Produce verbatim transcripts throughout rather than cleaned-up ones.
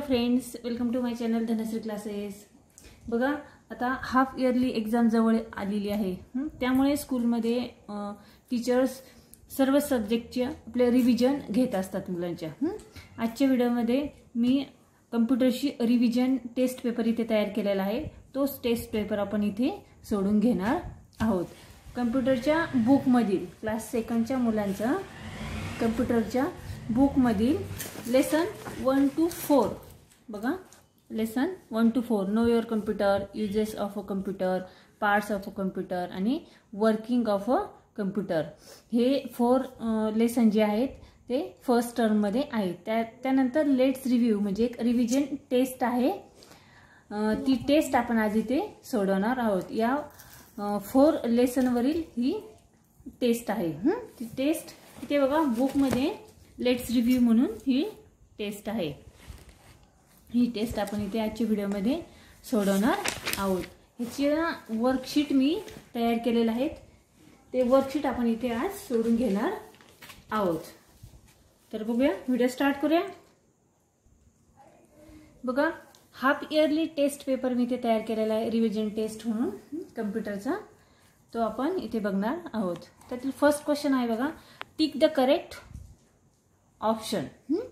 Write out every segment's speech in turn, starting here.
Friends, welcome to my channel Dhanashree classes. बघा आता half yearly exam जवळ आलेली आहे, त्यामुळे स्कूलमध्ये टीचर्स सर्व सब्जेक्टचे आपले रिव्हिजन घेत असतात मुलांच्या। आजच्या व्हिडिओमध्ये मी कम्प्युटरची रिव्हिजन टेस्ट पेपर इथे तयार केलेला आहे। तोच टेस्ट पेपर आपण इथे सोडून घेणार आहोत। कम्प्युटरच्या बुक मधील क्लास सेकंडच्या मुलांचा कम्प्युटरच्या बुक मधील लेसन वन टू फोर बघा, lesson one two four know your computer, uses of a computer, parts of a computer आणि वर्किंग ऑफ अ कम्प्युटर, हे फोर लेसन जे आहेत ते फर्स्ट टर्म मध्ये आहेत। त्या त्यानंतर लेट्स रिव्ह्यू म्हणजे एक रिव्हिजन टेस्ट आहे, ती टेस्ट आपण आज इथे सोडवणार आहोत। या फोर लेसन वरील ही टेस्ट आहे। ती टेस्ट इथे बघा बुक मध्ये लेट्स रिव्ह्यू म्हणून ही टेस्ट आहे। ही टेस्ट आपण इथे आजच्या व्हिडिओ मध्ये सोडवणार आहोत। ह्याची वर्कशीट मी तयार केलेले आहेत, ते वर्कशीट आपण इथे आज सोडून घेणार आहोत। तर बघूया, व्हिडिओ स्टार्ट करूया। बघा हाफ इयरली टेस्ट पेपर मी इथे तयार केलेला आहे, रिव्हिजन टेस्ट म्हणून कम्प्युटरचा, तो आपण इथे बघणार आहोत। त्यातील फर्स्ट क्वेश्चन आहे बघा, tick the correct option.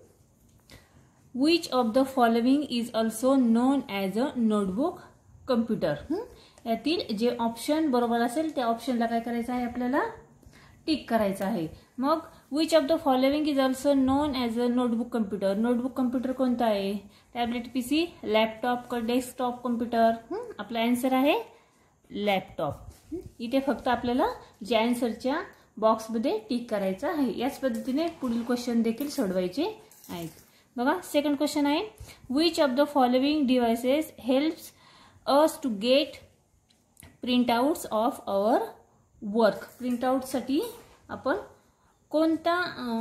Which of the following is also known as a notebook computer? यातील जे ऑप्शन बरोबर असेल त्या ऑप्शनला काय करायचं आहे, आपल्याला टिक करायचं आहे। मग which of the following is also known as a notebook computer? Notebook computer कोणता आहे? टॅबलेट, पीसी, लॅपटॉप का डेस्कटॉप कम्प्युटर? आपला आन्सर आहे लॅपटॉप। इथे फक्त आपल्याला जे आन्सरच्या बॉक्समध्ये टिक करायचं आहे। याच पद्धतीने पुढील क्वेश्चन देखील सोडवायचे आहेत। बघा सेकंड क्वेश्चन आहे, which of the following devices helps us to get printouts of our work? Printout साठी आपण कोणता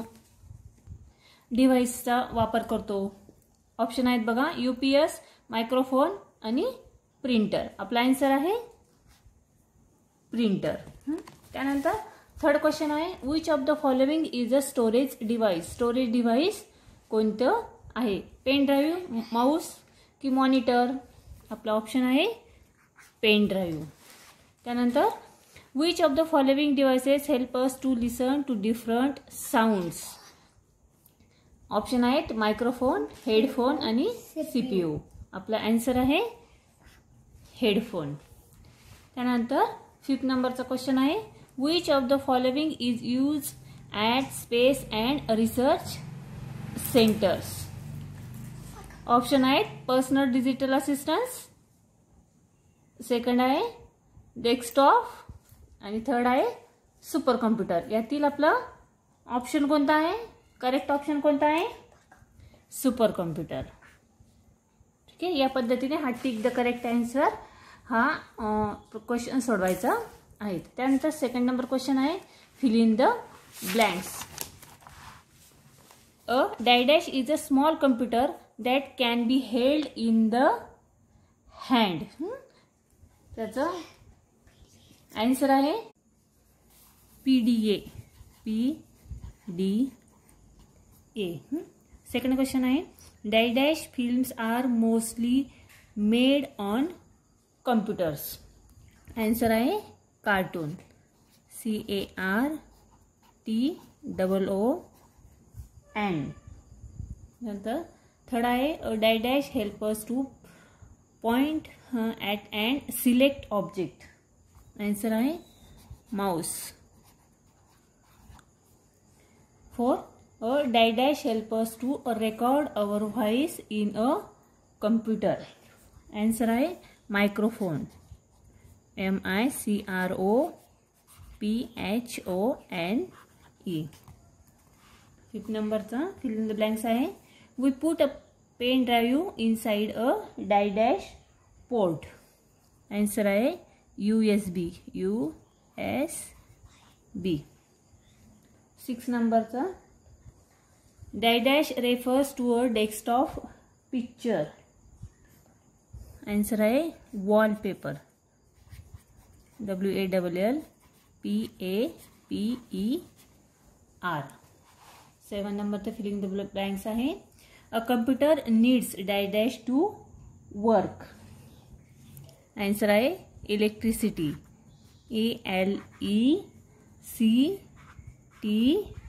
डिव्हाइसचा वापर करतो? ऑप्शन आहेत बघा, यूपीएस, मायक्रोफोन आणि प्रिंटर। आपला आन्सर आहे प्रिंटर। त्यानंतर थर्ड क्वेश्चन आहे, which of the following is a storage device? Storage device कोणतं आहे? पेन ड्राइव्ह, माउस की मॉनिटर? आपला ऑप्शन आहे पेन ड्राइव्ह। त्यानंतर which of the following devices help us to listen to different sounds? Option आहेत microphone, headphone आणि CPU. आपला answer आहे हेडफोन। त्यानंतर फिफ्थ नंबरचा क्वेश्चन आहे, which of the following is used at space and research centres? Option आहेत personal digital assistants, second आहे desktop आणि थर्ड आहे सुपर कम्प्युटर। यातील आपला ऑप्शन कोणता आहे? करेक्ट ऑप्शन कोणता आहे? Super computer. ठीक आहे, या पद्धतीने हा टिक द करेक्ट आन्सर हा क्वेश्चन सोडवायचा आहे। त्यानंतर सेकंड नंबर क्वेश्चन आहे, fill in the blanks. A die dash is a small computer that can be held in the hand. त्याचा आन्सर आहे पीडीए, पीडीए। सेकंड क्वेश्चन आहे, die dash films are mostly made on computers. Answer आहे cartoon, C A R T double O N. नंतर third आहे, die dash help us to point at and select object? Answer आहे mouse. Four, a die dash help us to record our voice in a computer? Answer आहे microphone, M I C R O P H O N E. Fifth नंबरचा fill in the blanks आहे, we put a pen drive inside a die dash port? Answer आहे U S B, U S B. Six नंबरचा, die dash refers to a desktop picture? Answer आहे wallpaper, W A double L P A P E R. Seven number तर filling the blanks आहे, a computer needs dash dash to work. Answer आहे electricity. E L E C T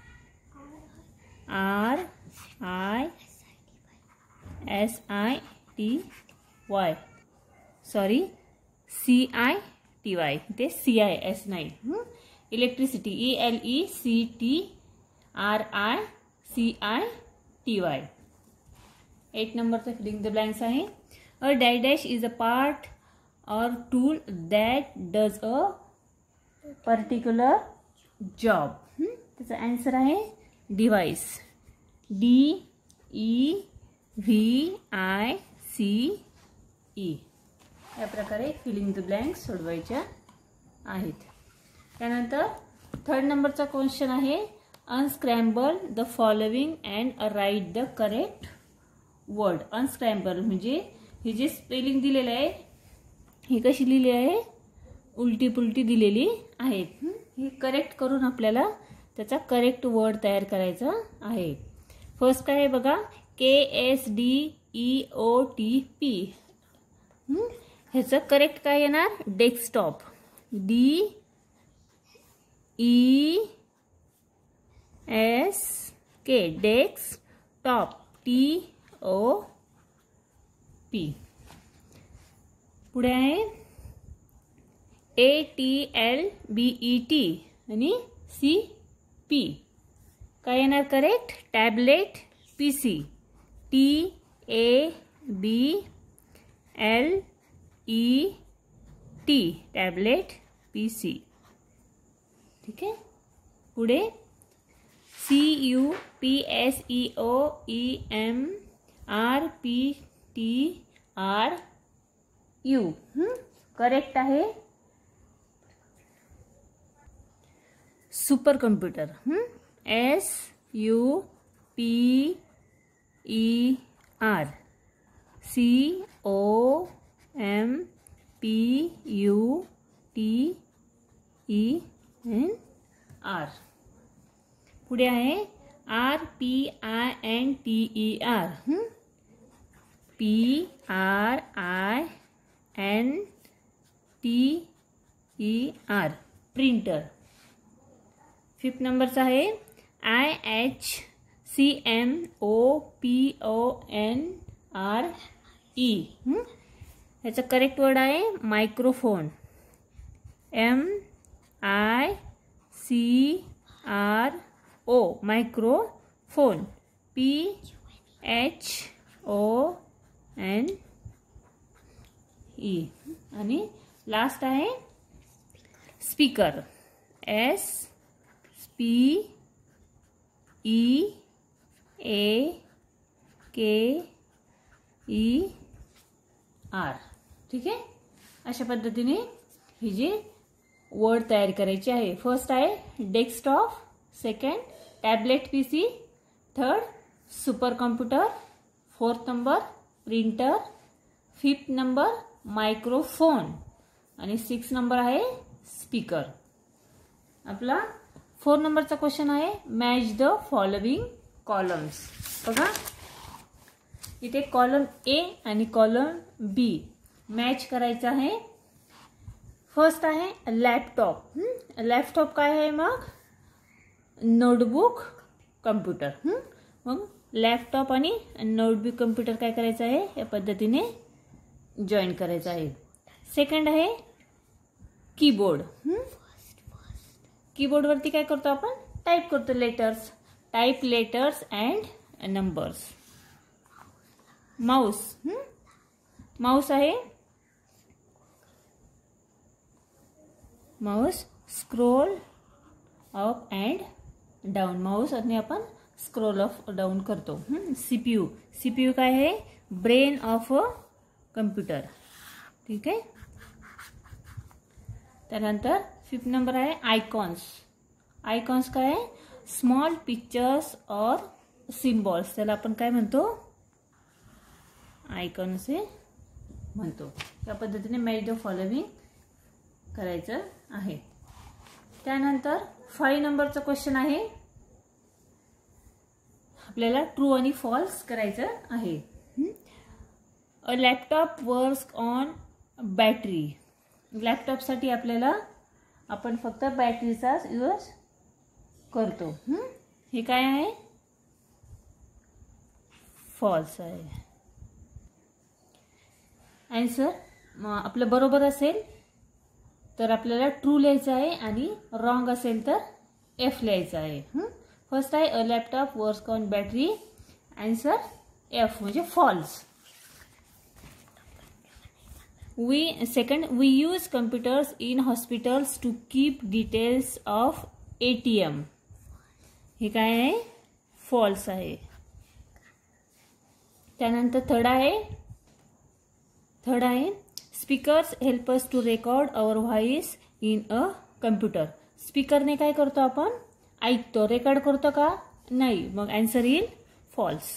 R I S I T Y. Sorry, C I T Y. ते C I S नाही. Electricity E L E C T R I C I T Y. Eight नंबरचं filling the blanks आहे. A dash dash is a part or tool that does a particular job. त्याचा answer आहे device. D E V I C E. या प्रकारे feeling the blanks सोडवायच्या आहेत. त्यानंतर third नंबरचा क्वेश्चन आहे. Unscramble the following and write the correct word. Unscramble म्हणजे हे जे स्पेलिंग दिलेलं आहे ही कशी लिहिली आहे, उलटी पुलटी दिलेली आहेत. हे करेक्ट करून आपल्याला त्याचा करेक्ट वर्ड तयार करायचा आहे. फर्स्ट काय आहे बघा, K S D E O T P. ह्याचं करेक्ट काय येणार, desktop. D E S K desktop. T O P. पुढे आहे A T L B E T आणि सी पी. काय येणार correct, tablet P C. T A B L E T tablet P C. ठीक आहे. पुढे C U P S E O E M R P T R U. Correct आहे super computer. S U P E R C O M P U T E N R. पुढे आहे R P I N T E R. P R I N T E R printer. Fifth नंबरचा आहे I H C M O P O N R E. ह्याचा correct word आहे microphone. M I C R O microphone. P H O N E. आणि last आहे speaker. S P E A K E R. ठीक आहे. अशा पद्धतीने ही जी word तयार करायची आहे. फर्स्ट आहे desktop. Second tablet P C. Third super computer. Fourth number printer. Fifth number microphone. आणि सिक्स नंबर आहे स्पीकर. आपला फोर नंबरचा क्वेश्चन आहे मॅच द फॉलोविंग कॉलम्स. बघा इथे कॉलम ए आणि कॉलम बी मॅच करायचा आहे. फर्स्ट आहे लॅपटॉप. लॅपटॉप काय आहे मग, नोटबुक कम्प्युटर. मग लॅपटॉप आणि नोटबुक कम्प्युटर काय करायचं आहे, या पद्धतीने जॉईन करायचं आहे. सेकंड आहे कीबोर्ड. कीबोर्डवरती काय करतो आपण, टाईप करतो letters. Type letters and numbers. Mouse. Mouse आहे mouse scroll up and down. Mouse आणि आपण स्क्रोल अप डाऊन करतो. सीपीयू. सीपीयू काय आहे, ब्रेन ऑफ अ कम्प्युटर. ठीक आहे. त्यानंतर फिफ्थ नंबर आहे आयकॉन्स. आयकॉन्स काय आहे, स्मॉल पिक्चर्स और सिम्बॉल्स. त्याला आपण काय म्हणतो, आयकॉन असे म्हणतो. या पद्धतीने मॅच द फॉलोविंग करायचं आहे. त्यानंतर फाईव्ह नंबरचा क्वेश्चन आहे आपल्याला ट्रू आणि फॉल्स करायचं आहे. A laptop works on battery. लॅपटॉपसाठी आपल्याला आपण फक्त बॅटरीचाच यूज करतो. हे काय आहे? फॉल्स आहे. आन्सर आपलं बरोबर असेल तर आपल्याला ट्रू लिहायचं आहे आणि रॉंग असेल तर एफ लिहायचं आहे. फर्स्ट आहे a laptop works on battery. Answer F म्हणजे false. We second we use computers in hospitals to keep details of A T M. हे काय आहे? फॉल्स आहे. त्यानंतर थर्ड आहे थर्ड आहे speakers help us to record our voice in a computer. स्पीकरने काय करतो आपण? ऐकतो. रेकॉर्ड करतो का? नाही. मग आन्सर येईल फॉल्स.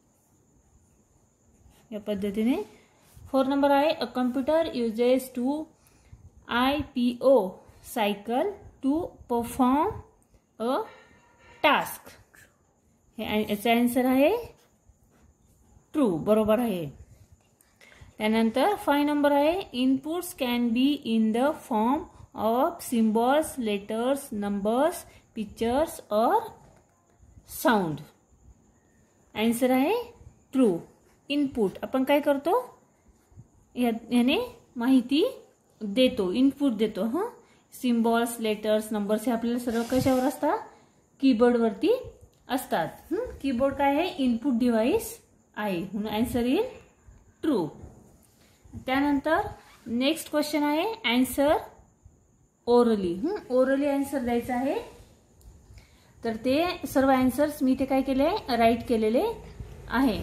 या पद्धतीने. फोर नंबर आहे a computer uses to I P O cycle to perform a task. हे याचा आन्सर आहे ट्रू. बरोबर आहे. त्यानंतर फाय नंबर आहे inputs can be in the form of symbols, letters, numbers, pictures or sound. Answer आहे true. Input आपण काय करतो? याने माहिती देतो, इनपुट देतो. हां, सिम्बॉल्स, लेटर्स, नंबर्स हे आपल्याला सर्व कशावर असतात? कीबोर्डवरती असतात. कीबोर्ड काय आहे? इनपुट डिव्हाइस आहे. म्हणून आन्सर येईल ट्रू. त्यानंतर नेक्स्ट क्वेश्चन आहे आन्सर ओरली. ओरली आन्सर द्यायचा आहे. तर ते सर्व आन्सर्स मी ते काय केले? राईट केलेले आहे.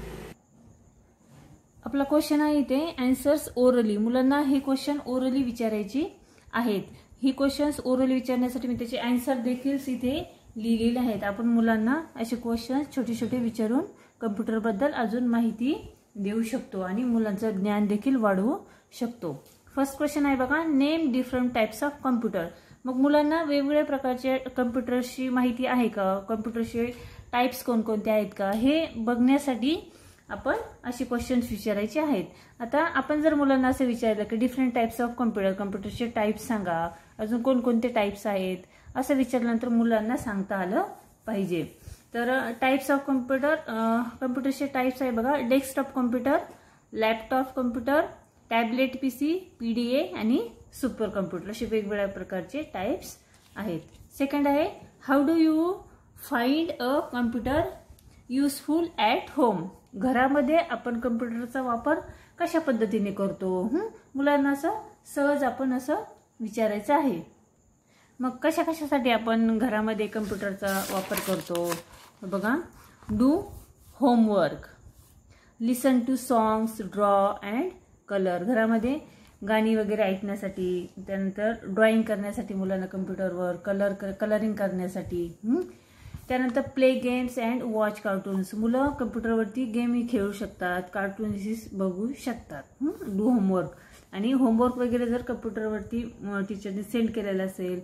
आपला क्वेश्चन आहे इथे आन्सर्स ओरली. मुलांना हे क्वेश्चन ओरली विचारायची आहेत. ही क्वेश्चन्स ओरली विचारण्यासाठी मी त्याचे आन्सर देखील इथे लिहिलेले आहेत. आपण मुलांना असे क्वेश्चन्स छोटे छोटे विचारून कम्प्युटरबद्दल अजून माहिती देऊ शकतो आणि मुलांचं ज्ञान देखील वाढवू शकतो. फर्स्ट क्वेश्चन आहे बघा, name different types of computer. मग मुलांना वेगवेगळ्या प्रकारचे कम्प्युटरची माहिती आहे का? कम्प्युटरचे टाइप्स कोणकोणते आहेत का? हे बघण्यासाठी आपण असे क्वेश्चन्स विचारायचे आहेत. आता आपण जर मुलांना असं विचारलं की डिफरंट टाइप्स ऑफ कम्प्युटर, कम्प्युटरचे टाइप्स सांगा, अजून कोणकोणते टाइप्स आहेत असं विचारल्यानंतर मुलांना सांगता आलं पाहिजे. तर टाइप्स ऑफ कम्प्युटर, कम्प्युटरचे टाइप्स आहे बघा, desktop computer, laptop computer, tablet PC, PDA आणि सुपर कम्प्युटर असे वेगवेगळ्या प्रकारचे टाइप्स आहेत. सेकंड आहे how do you find a computer useful at home. घरामध्ये आपण कम्प्युटरचा वापर कशा पद्धतीने करतो? मुलांना असं सहज आपण असं विचारायचं आहे. मग कशा कशासाठी आपण घरामध्ये कम्प्युटरचा वापर करतो? बघा, do homework, listen to songs, draw and colour. घरामध्ये गाणी वगैरे ऐकण्यासाठी, त्यानंतर ड्रॉइंग करण्यासाठी मुलांना कम्प्युटरवर, कलर कलरिंग करण्यासाठी. त्यानंतर play games and watch cartoons. मुलं कम्प्युटरवरती गेमही खेळू शकतात, कार्टून्सही बघू शकतात. Do homework. आणि होमवर्क वगैरे जर कम्प्युटरवरती टीचरने सेंड केलेलं असेल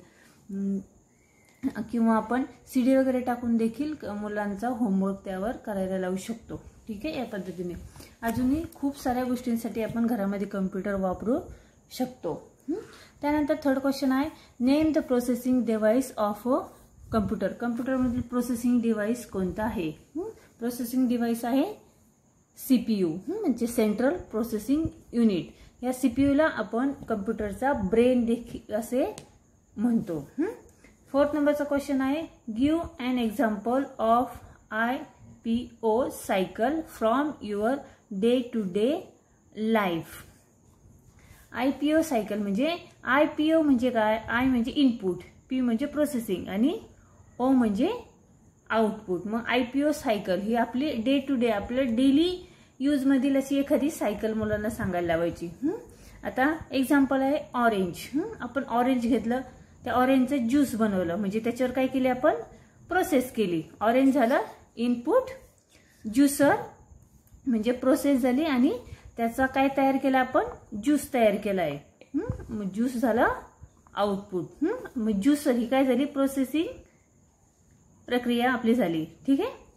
किंवा आपण सी डी वगैरे टाकून देखील मुलांचा होमवर्क त्यावर करायला लावू शकतो. ठीक आहे, या पद्धतीने अजूनही खूप साऱ्या गोष्टींसाठी आपण घरामध्ये कम्प्युटर वापरू शकतो. त्यानंतर थर्ड क्वेश्चन आहे name the processing device of a computer. कम्प्युटरमधील प्रोसेसिंग डिव्हाइस कोणता आहे? प्रोसेसिंग डिव्हाइस आहे सीपीयू, म्हणजे सेंट्रल प्रोसेसिंग युनिट. या सीपीयूला आपण कम्प्युटरचा ब्रेन देखील असे म्हणतो. फोर्थ नंबरचा क्वेश्चन आहे give an example of I P O cycle from your day to day life. I P O cycle म्हणजे आय पी ओ म्हणजे काय? आय म्हणजे इनपुट, पी म्हणजे प्रोसेसिंग आणि ओ म्हणजे आउटपुट. मग आय पी ओ सायकल ही आपली डे टू डे आपलं डेली यूज मधील अशी एखादी सायकल मुलांना सांगायला लावायची. आता एक्झाम्पल आहे ऑरेंज. आपण ऑरेंज घेतलं, त्या ऑरेंजचं ज्यूस बनवलं, म्हणजे त्याच्यावर काय केले आपण? प्रोसेस केली. ऑरेंज झालं इनपुट, ज्युसर म्हणजे प्रोसेस झाली आणि त्याचा काय तयार केला आपण? ज्यूस तयार केलाय. मग ज्यूस झाला आउटपुट. मग ज्यूसर ही काय झाली? प्रोसेसिंग प्रक्रिया आपली झाली. ठीक आहे.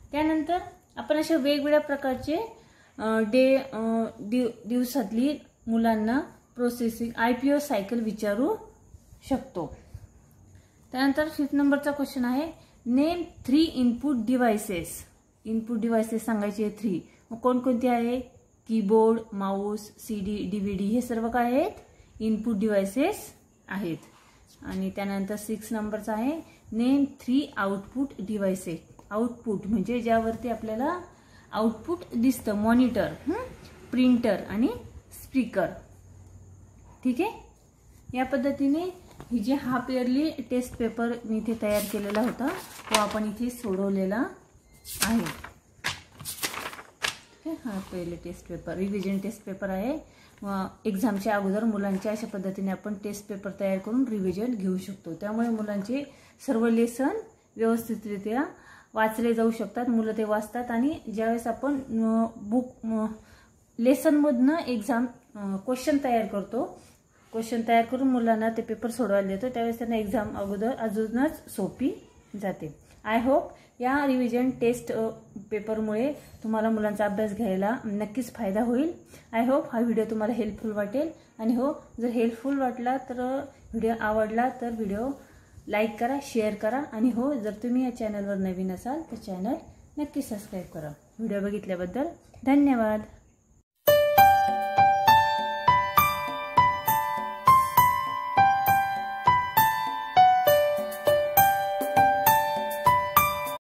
त्यानंतर आपण अशा वेगवेगळ्या प्रकारचे डे दिव दिवसातली मुलांना processing I P O cycle विचारू शकतो. त्यानंतर फिफ्थ नंबरचा क्वेश्चन आहे, name three input devices. Input devices सांगायचे थ्री. मग कोणकोणते आहे? Keyboard, mouse, C D, D V D हे सर्व काय आहेत? इनपुट डिव्हाइसेस आहेत. आणि त्यानंतर सिक्स नंबरचा आहे, name three output devices. Output म्हणजे ज्यावरती आपल्याला आउटपुट दिसतं, मॉनिटर, प्रिंटर आणि स्पीकर. ठीक आहे. या पद्धतीने ही जे हाफ इयरली टेस्ट पेपर मी इथे तयार केलेला होता तो आपण इथे सोडवलेला आहे. हा पहिले test paper revision test paper आहे. एक्झामच्या अगोदर मुलांच्या अशा पद्धतीने आपण टेस्ट पेपर तयार करून रिव्हिजन घेऊ शकतो. त्यामुळे मुलांचे सर्व लेसन व्यवस्थितरित्या वाचले जाऊ शकतात. मुलं ते वाचतात आणि ज्यावेळेस आपण बुक लेसनमधनं एक्झाम क्वेश्चन तयार करतो, क्वेश्चन तयार करून मुलांना ते पेपर सोडवायला देतो, त्यावेळेस त्यांना एक्झाम अगोदर अजूनच सोपी जाते. आय होप या रिव्हिजन टेस्ट पेपरमुळे तुम्हाला मुलांचा अभ्यास घ्यायला नक्कीच फायदा होईल. आय होप हा व्हिडिओ तुम्हाला हेल्पफुल वाटेल. आणि हो, जर हेल्पफुल वाटला तर व्हिडिओ आवडला तर व्हिडिओ लाईक करा, शेअर करा. आणि हो, जर तुम्ही या चॅनलवर नवीन असाल तर चॅनल नक्की सबस्क्राईब करा. व्हिडिओ बघितल्याबद्दल धन्यवाद.